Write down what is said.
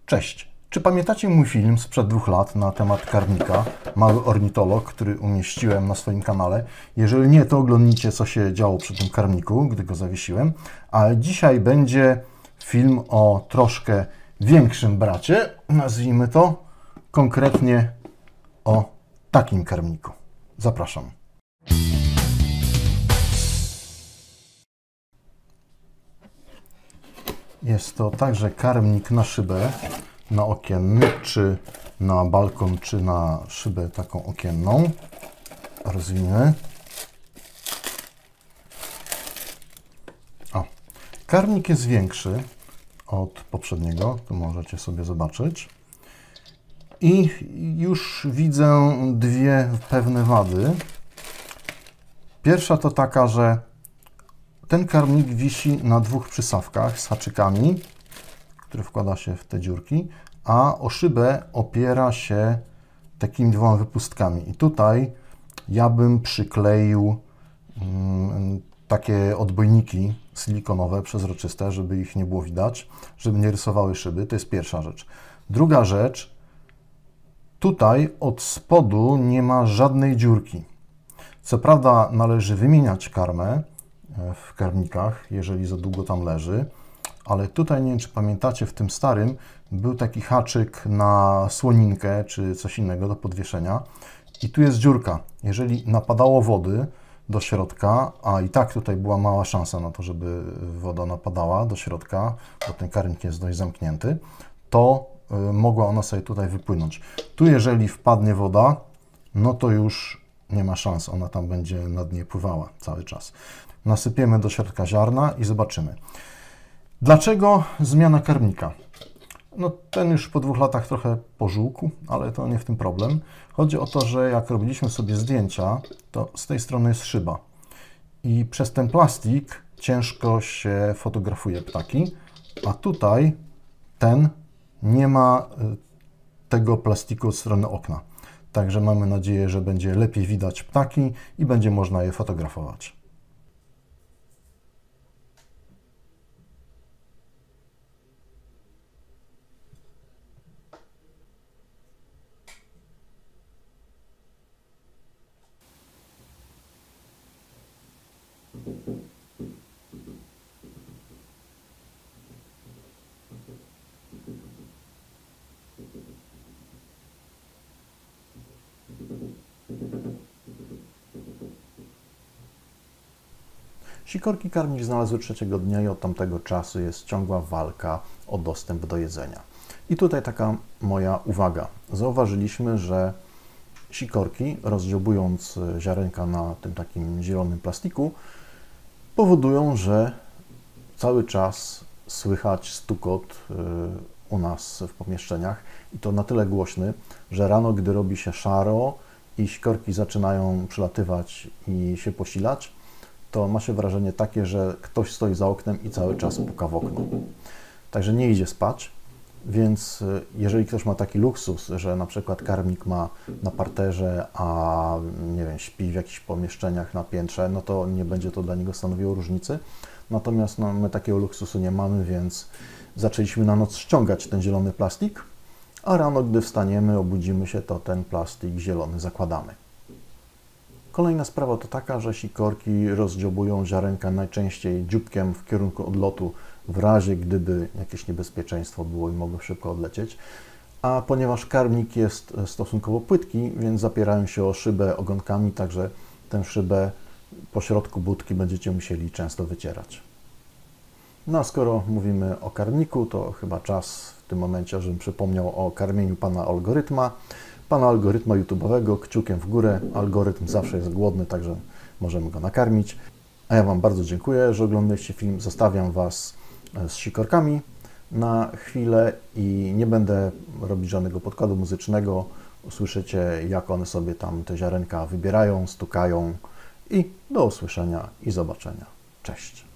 Cześć! Czy pamiętacie mój film sprzed 2 lat na temat karmnika, Mały ornitolog, który umieściłem na swoim kanale? Jeżeli nie, to oglądnijcie, co się działo przy tym karmniku, gdy go zawiesiłem. A dzisiaj będzie film o troszkę większym bracie, nazwijmy to, konkretnie o takim karmniku. Zapraszam. Jest to także karmnik na szybę, na okienny, czy na balkon, czy na szybę taką okienną. Rozwinę. O, karmnik jest większy od poprzedniego, tu możecie sobie zobaczyć. I już widzę dwie pewne wady. Pierwsza to taka, że ten karmnik wisi na 2 przysawkach z haczykami, które wkłada się w te dziurki, a o szybę opiera się takimi 2 wypustkami. I tutaj ja bym przykleił takie odbojniki silikonowe, przezroczyste, żeby ich nie było widać, żeby nie rysowały szyby. To jest pierwsza rzecz. Druga rzecz, tutaj od spodu nie ma żadnej dziurki. Co prawda należy wymieniać karmę w karmnikach, jeżeli za długo tam leży, ale tutaj, nie wiem, czy pamiętacie, w tym starym był taki haczyk na słoninkę, czy coś innego do podwieszenia i tu jest dziurka. Jeżeli napadało wody do środka, a i tak tutaj była mała szansa na to, żeby woda napadała do środka, bo ten karmnik jest dość zamknięty, to mogła ona sobie tutaj wypłynąć. Tu jeżeli wpadnie woda, no to już nie ma szans, ona tam będzie na dnie pływała cały czas. Nasypiemy do środka ziarna i zobaczymy. Dlaczego zmiana karmnika? No ten już po 2 latach trochę pożółkł, ale to nie w tym problem. Chodzi o to, że jak robiliśmy sobie zdjęcia, to z tej strony jest szyba. I przez ten plastik ciężko się fotografuje ptaki, a tutaj ten nie ma tego plastiku od strony okna. Także mamy nadzieję, że będzie lepiej widać ptaki i będzie można je fotografować. Sikorki karmnik znalazły 3. dnia i od tamtego czasu jest ciągła walka o dostęp do jedzenia. I tutaj taka moja uwaga. Zauważyliśmy, że sikorki, rozdziobując ziarenka na tym takim zielonym plastiku, powodują, że cały czas słychać stukot u nas w pomieszczeniach i to na tyle głośny, że rano, gdy robi się szaro i sikorki zaczynają przylatywać i się posilać, to ma się wrażenie takie, że ktoś stoi za oknem i cały czas puka w okno. Także nie idzie spać, więc jeżeli ktoś ma taki luksus, że na przykład karmnik ma na parterze, a nie wiem, śpi w jakichś pomieszczeniach na piętrze, no to nie będzie to dla niego stanowiło różnicy. Natomiast no, my takiego luksusu nie mamy, więc zaczęliśmy na noc ściągać ten zielony plastik, a rano, gdy wstaniemy, obudzimy się, to ten plastik zielony zakładamy. Kolejna sprawa to taka, że sikorki rozdziobują ziarenka najczęściej dzióbkiem w kierunku odlotu, w razie gdyby jakieś niebezpieczeństwo było i mogły szybko odlecieć. A ponieważ karmnik jest stosunkowo płytki, więc zapierają się o szybę ogonkami, także tę szybę po środku budki będziecie musieli często wycierać. No a skoro mówimy o karmniku, to chyba czas w tym momencie, żebym przypomniał o karmieniu pana algorytma. Pana algorytma YouTube'owego, kciukiem w górę. Algorytm zawsze jest głodny, także możemy go nakarmić. A ja Wam bardzo dziękuję, że oglądaliście film. Zostawiam Was z sikorkami na chwilę i nie będę robić żadnego podkładu muzycznego. Usłyszycie, jak one sobie tam te ziarenka wybierają, stukają i do usłyszenia i zobaczenia. Cześć!